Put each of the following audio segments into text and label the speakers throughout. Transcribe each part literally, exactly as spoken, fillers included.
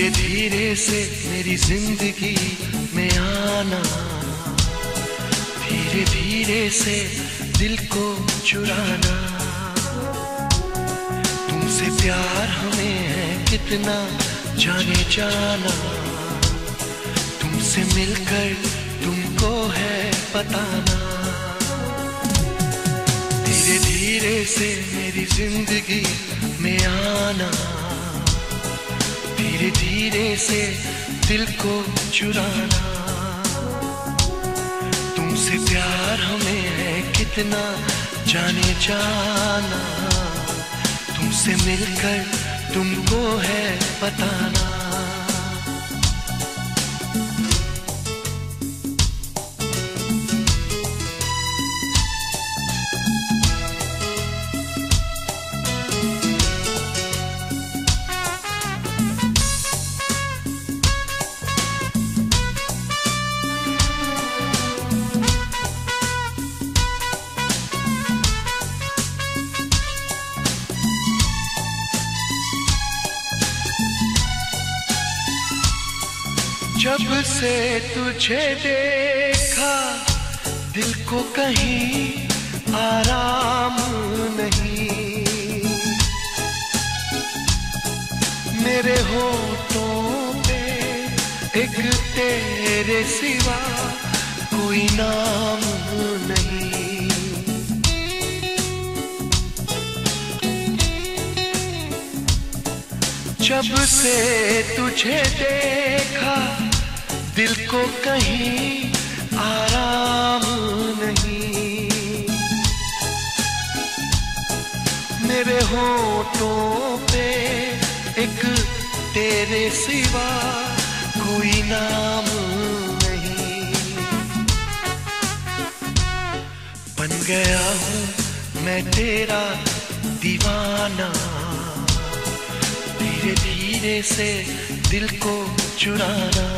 Speaker 1: धीरे धीरे से मेरी जिंदगी में आना, धीरे धीरे से दिल को चुराना। तुमसे प्यार हमें है कितना जाने जाना, तुमसे मिलकर तुमको है बताना। धीरे धीरे से मेरी जिंदगी में आना, धीरे धीरे से दिल को चुराना। तुमसे प्यार हमें है कितना जाने जाना, तुमसे मिलकर तुमको है बताना। जब से तुझे देखा दिल को कहीं आराम नहीं, मेरे होठों पे एक तेरे सिवा कोई नाम नहीं। जब से तुझे देखा दिल को कहीं आराम नहीं, मेरे होठों पे एक तेरे सिवा कोई नाम नहीं। बन गया हूँ मैं तेरा दीवाना, धीरे धीरे से दिल को चुराना।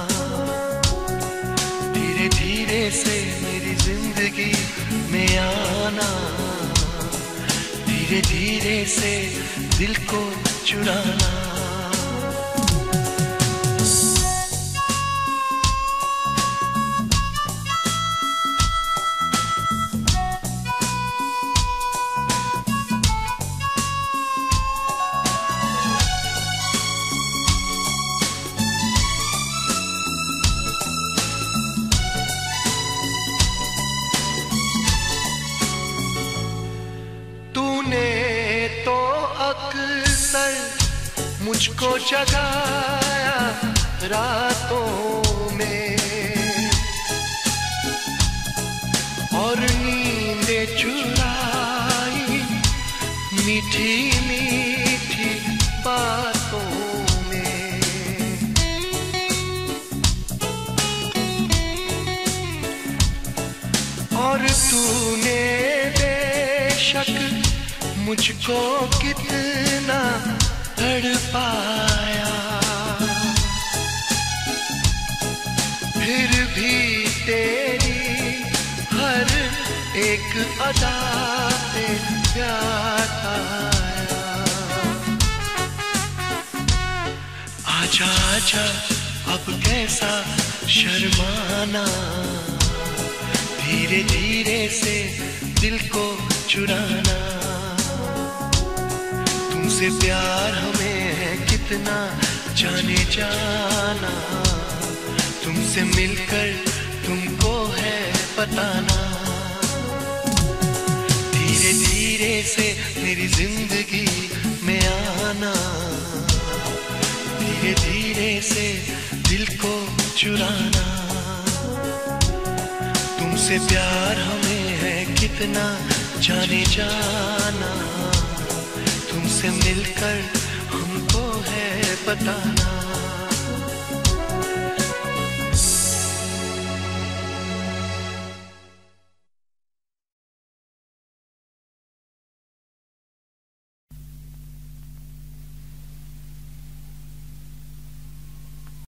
Speaker 1: धीरे धीरे से मेरी जिंदगी में आना, धीरे धीरे से दिल को चुराना। तो अक्सर मुझको जगाया रातों में, और नींदें चुराई मीठी मीठी बातों में। और तूने बेशक मुझको कितना तड़पाया, फिर भी तेरी हर एक अदा पे प्यार आया। आजा आजा अब कैसा शर्माना, धीरे धीरे से दिल को चुराना। तुमसे प्यार हमें है कितना जाने जाना, तुमसे मिलकर तुमको है बताना। धीरे धीरे से मेरी जिंदगी में आना, धीरे धीरे से दिल को चुराना। तुमसे प्यार हमें है कितना जाने जाना, तुमसे मिलकर हमको है बताना।